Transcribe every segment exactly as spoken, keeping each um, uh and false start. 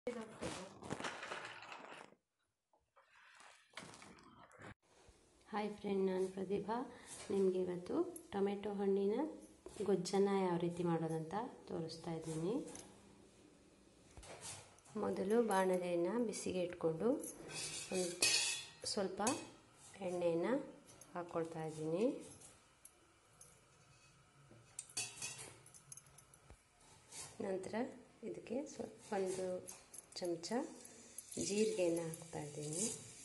Hi friend, ನಾನು ಪ್ರತಿಭಾ. ನಿಮಗೆ ಇವತ್ತು ಟೊಮೆಟೊ ಹಣ್ಣಿನ ಗೊಜ್ಜನ್ನು ಯಾವ ರೀತಿ ಮಾಡೋದಂತ ತೋರಿಸ್ತಾ ಇದ್ದೀನಿ. ಮೊದಲು ಬಾಣಲೆಯನ್ನು ಬಿಸಿಗೆ ಇಟ್ಕೊಂಡು ಒಂದು ಸ್ವಲ್ಪ ಎಣ್ಣೆಯನ್ನು ಹಾಕ್ಕೊಳ್ತಾ ಇದ್ದೀನಿ. ನಂತರ ಇದಕ್ಕೆ ಸ್ವಲ್ಪ ಒಂದು ಚಮಚ ಜೀರಿಗೆಯನ್ನು ಹಾಕ್ತಾ ಇದ್ದೀನಿ.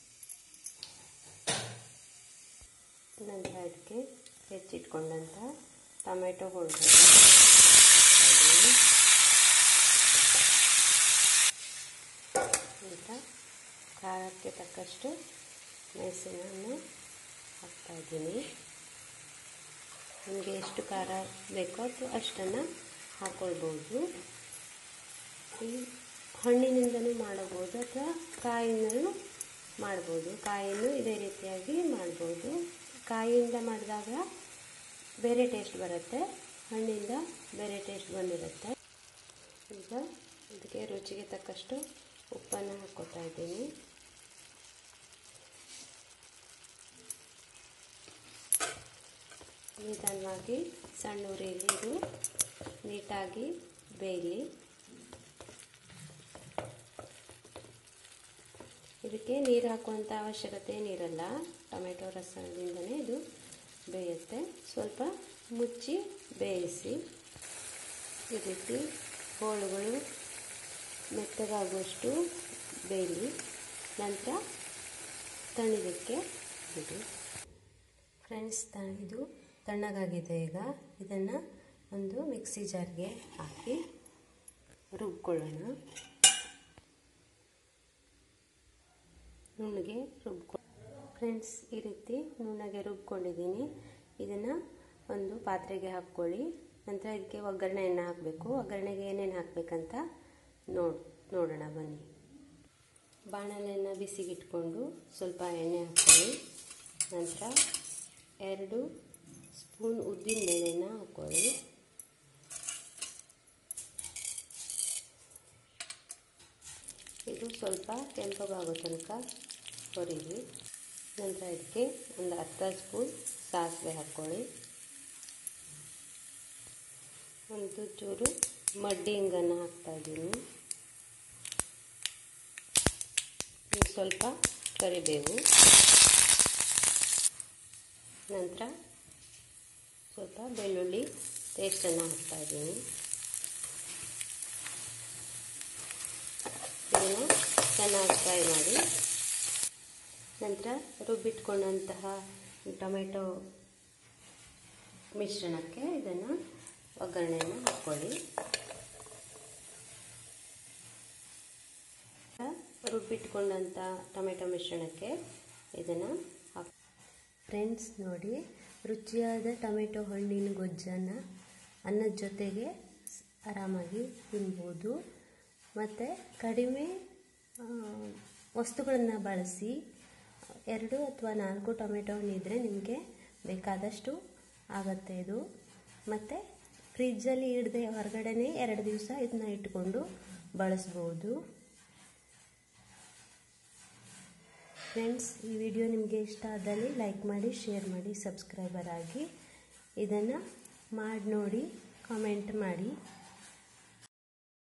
ನಂತರ ಇದಕ್ಕೆ ಹೆಚ್ಚಿಟ್ಕೊಂಡಂಥ ಟೊಮೆಟೊ ಹೋಳುಗಳನ್ನು ಹಾಕ್ತಾ ಇದ್ದೀನಿ. ನಂತರ ಖಾರಕ್ಕೆ ತಕ್ಕಷ್ಟು ಮೆಣಸಿನನ್ನು ಹಾಕ್ತಾ ಇದ್ದೀನಿ. ನಿಮಗೆ ಎಷ್ಟು ಖಾರ ಬೇಕೋ ಅದು ಅಷ್ಟನ್ನು ಹಾಕ್ಕೊಳ್ಬೋದು. ಈ ಹಣ್ಣಿನಿಂದಲೂ ಮಾಡಬಹುದು ಅಥವಾ ಕಾಯಿಯಿಂದಲೂ ಮಾಡ್ಬೋದು. ಕಾಯಿನೂ ಇದೇ ರೀತಿಯಾಗಿ ಮಾಡ್ಬೋದು. ಕಾಯಿಯಿಂದ ಮಾಡಿದಾಗ ಬೇರೆ ಟೇಸ್ಟ್ ಬರುತ್ತೆ, ಹಣ್ಣಿಂದ ಬೇರೆ ಟೇಸ್ಟ್ ಬಂದಿರುತ್ತೆ. ಈಗ ಇದಕ್ಕೆ ರುಚಿಗೆ ತಕ್ಕಷ್ಟು ಉಪ್ಪನ್ನು ಹಾಕ್ಕೊತಾ ಇದ್ದೀನಿ. ನಿಧಾನವಾಗಿ ಸಣ್ಣ ಉರಿಯಲ್ಲಿ ಇದು ನೀಟಾಗಿ ಬೇಯಲಿ. ಇದಕ್ಕೆ ನೀರು ಹಾಕುವಂಥ ಅವಶ್ಯಕತೆ ಏನಿರಲ್ಲ, ಟೊಮೆಟೊ ರಸದಿಂದಲೇ ಇದು ಬೇಯುತ್ತೆ. ಸ್ವಲ್ಪ ಮುಚ್ಚಿ ಬೇಯಿಸಿ. ಈ ರೀತಿ ಹೋಳುಗಳು ಮೆತ್ತಗಾಗುವಷ್ಟು ಬೇಯಲಿ. ನಂತರ ತಣಿಲಿಕ್ಕೆ ಬಿಡಿ. ಫ್ರೆಂಡ್ಸ್, ಇದು ತಣ್ಣಗಾಗಿದೆ. ಈಗ ಇದನ್ನು ಒಂದು ಮಿಕ್ಸಿ ಜಾರ್ಗೆ ಹಾಕಿ ರುಬ್ಕೊಳ್ಳೋಣ. ನುಣ್ಣಗೆ ರುಬ್ಕೊ ಫ್ರೆಂಡ್ಸ್ ಈ ರೀತಿ ನುಣ್ಣಗೆ ರುಬ್ಕೊಂಡಿದ್ದೀನಿ. ಇದನ್ನು ಒಂದು ಪಾತ್ರೆಗೆ ಹಾಕ್ಕೊಳ್ಳಿ. ನಂತರ ಇದಕ್ಕೆ ಒಗ್ಗರಣೆಯನ್ನು ಹಾಕಬೇಕು. ಒಗ್ಗರಣೆಗೆ ಏನೇನು ಹಾಕಬೇಕಂತ ನೋಡ್ ನೋಡೋಣ ಬನ್ನಿ. ಬಾಣಲೆಯನ್ನು ಬಿಸಿಗಿಟ್ಕೊಂಡು ಸ್ವಲ್ಪ ಎಣ್ಣೆ ಹಾಕ್ಕೊಳ್ಳಿ. ನಂತರ ಎರಡು ಸ್ಪೂನ್ ಉದ್ದಿನ ಬೇಳೆನ ಹಾಕ್ಕೊಳ್ಳಿ. ಇದು ಸ್ವಲ್ಪ ಕೆಂಪಗಾಗೋ ತನಕ ಹುರಿರಿ. ನಂತರ ಇದಕ್ಕೆ ಒಂದು ಅರ್ಧ ಸ್ಪೂನ್ ಸಾಸಿವೆ ಹಾಕ್ಕೊಳ್ಳಿ. ಒಂದು ಚೂರು ಮಡ್ಡಿ ಹಿಂಗನ್ನು ಹಾಕ್ತಾ ಇದ್ದೀನಿ. ಸ್ವಲ್ಪ ಕರಿಬೇವು. ನಂತರ ಸ್ವಲ್ಪ ಬೆಳ್ಳುಳ್ಳಿ ಪೇಸ್ಟನ್ನು ಹಾಕ್ತಾ ಇದ್ದೀನಿ. ಇದನ್ನು ಚೆನ್ನಾಗಿ ಫ್ರೈ ಮಾಡಿ. ನಂತರ ರುಬ್ಬಿಟ್ಕೊಂಡಂತಹ ಟೊಮೆಟೊ ಮಿಶ್ರಣಕ್ಕೆ ಇದನ್ನು ಒಗ್ಗರಣೆಯನ್ನು ಹಾಕ್ಕೊಳ್ಳಿ. ರುಬ್ಬಿಟ್ಕೊಂಡಂಥ ಟೊಮೆಟೊ ಮಿಶ್ರಣಕ್ಕೆ ಇದನ್ನು ಹಾಕಿ. ಫ್ರೆಂಡ್ಸ್ ನೋಡಿ, ರುಚಿಯಾದ ಟೊಮೆಟೊ ಹಣ್ಣಿನ ಗೊಜ್ಜನ್ನು ಅನ್ನದ ಜೊತೆಗೆ ಆರಾಮಾಗಿ ತಿನ್ಬೋದು. ಮತ್ತು ಕಡಿಮೆ ವಸ್ತುಗಳನ್ನು ಬಳಸಿ ಎರಡು ಅಥವಾ ನಾಲ್ಕು ಟೊಮೆಟೊ ಹಣ್ಣಿದ್ರೆ ನಿಮಗೆ ಬೇಕಾದಷ್ಟು ಆಗುತ್ತೆ ಇದು. ಮತ್ತು ಫ್ರಿಜ್ಜಲ್ಲಿ ಇಡದೆ ಹೊರಗಡೆನೇ ಎರಡು ದಿವಸ ಇದನ್ನ ಇಟ್ಕೊಂಡು ಬಳಸ್ಬೋದು. ಫ್ರೆಂಡ್ಸ್, ಈ ವಿಡಿಯೋ ನಿಮಗೆ ಇಷ್ಟ ಆದಲ್ಲಿ ಲೈಕ್ ಮಾಡಿ, ಶೇರ್ ಮಾಡಿ, ಸಬ್ಸ್ಕ್ರೈಬರ್ ಆಗಿ. ಇದನ್ನು ಮಾಡಿ ನೋಡಿ, ಕಾಮೆಂಟ್ ಮಾಡಿ.